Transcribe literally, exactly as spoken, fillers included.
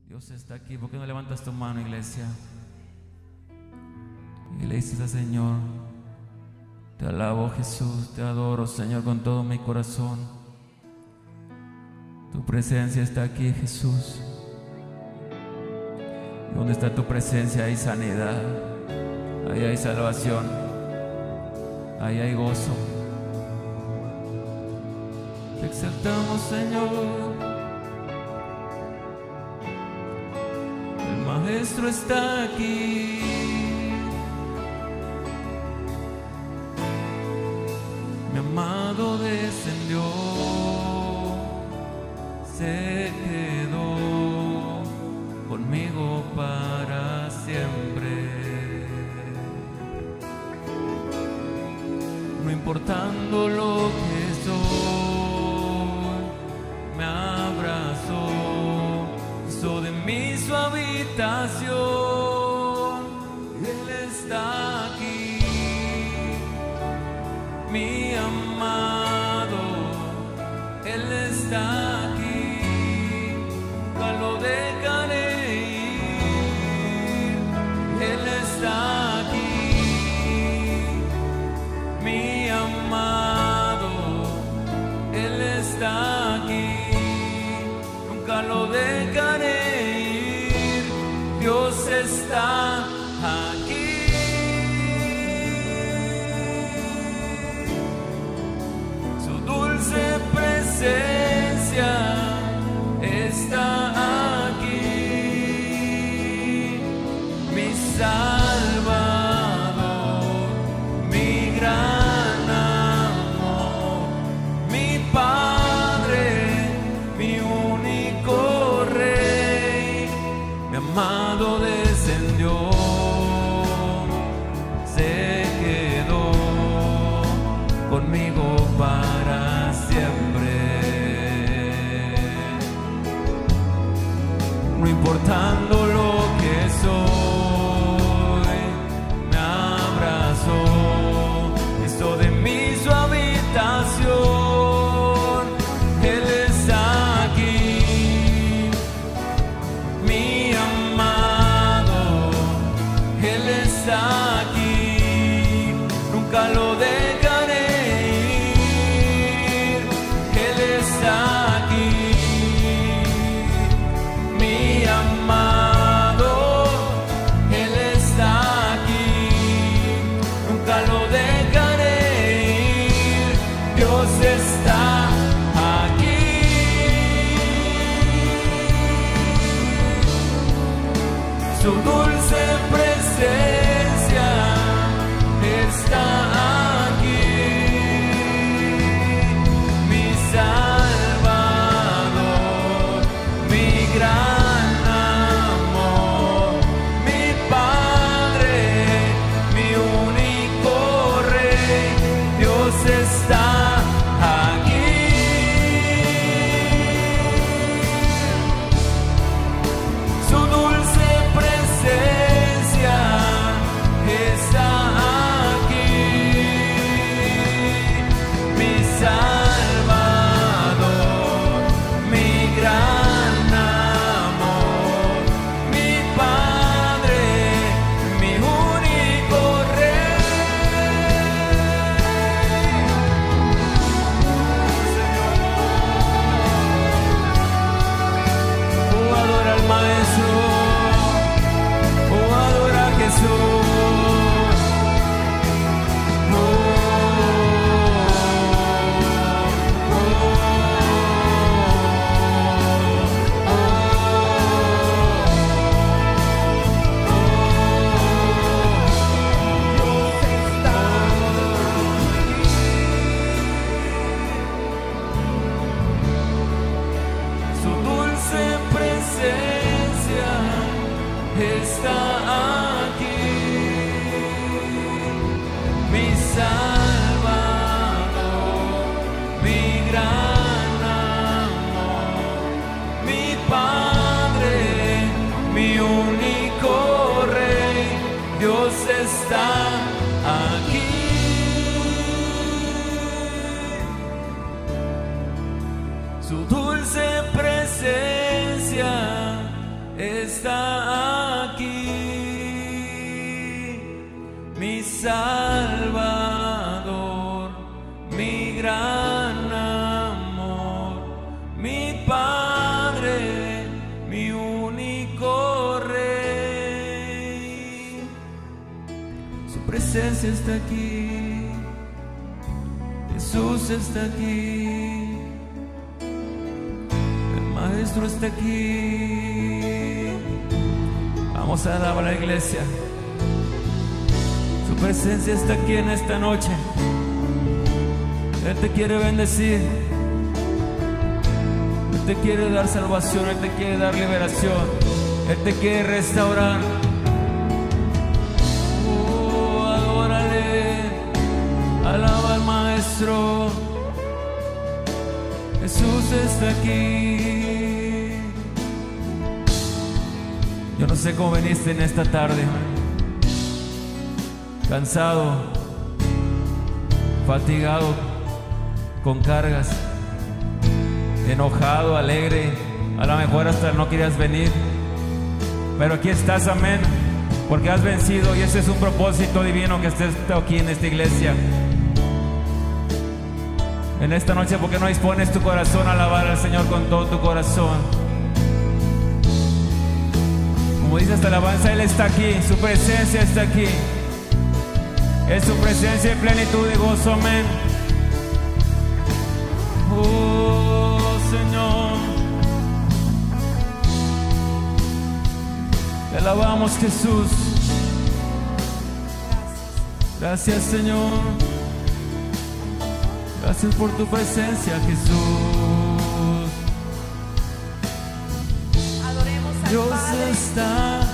Dios está aquí. ¿Por qué no levantas tu mano, iglesia? Y le dices al Señor: te alabo, Jesús, te adoro, Señor, con todo mi corazón. Tu presencia está aquí, Jesús. Y donde está tu presencia hay sanidad, ahí hay salvación, ahí hay gozo. Te exaltamos, Señor. El Maestro está aquí. Mi amado descendió, se quedó conmigo para siempre. No importando lo que soy, me abrazó, hizo de mí su habitación. Él está aquí, mi amado, Él está aquí, nunca lo dejaré ir. Él está aquí, mi amado, Él está aquí, nunca lo dejaré ir. Dios está aquí. Dulce presencia está aquí, mi Salvador, mi gran amor, mi Padre, mi único Rey. Mi amado descendió, se quedó conmigo para siempre. No importando lo que soy, me abrazó, hizo de mí su habitación. Él está aquí, mi amado, Él está aquí, nunca lo dejaré. Él está aquí, mi amado, Él está aquí, nunca lo dejaré ir. Dios está aquí. Su dulce presencia está aquí, mi Salvador, mi gran amor, mi Padre, mi único Rey. Dios está aquí. Su dulce presencia presencia está aquí, Jesús está aquí, el Maestro está aquí. Vamos a alabar a la iglesia. Su presencia está aquí en esta noche. Él te quiere bendecir, Él te quiere dar salvación, Él te quiere dar liberación, Él te quiere restaurar. Oh, adórale, alaba al Maestro. Jesús está aquí. Yo no sé cómo viniste en esta tarde, cansado, fatigado, con cargas, enojado, alegre, a lo mejor hasta no querías venir, pero aquí estás, amén, porque has vencido y ese es un propósito divino que estés aquí en esta iglesia. En esta noche, ¿por qué no dispones tu corazón a alabar al Señor con todo tu corazón? Como dice esta alabanza, Él está aquí, su presencia está aquí. Es su presencia en plenitud de gozo, amén. Oh, Señor, te alabamos, Jesús. Gracias, Señor. Gracias por tu presencia, Jesús. Adoremos al Dios Padre. está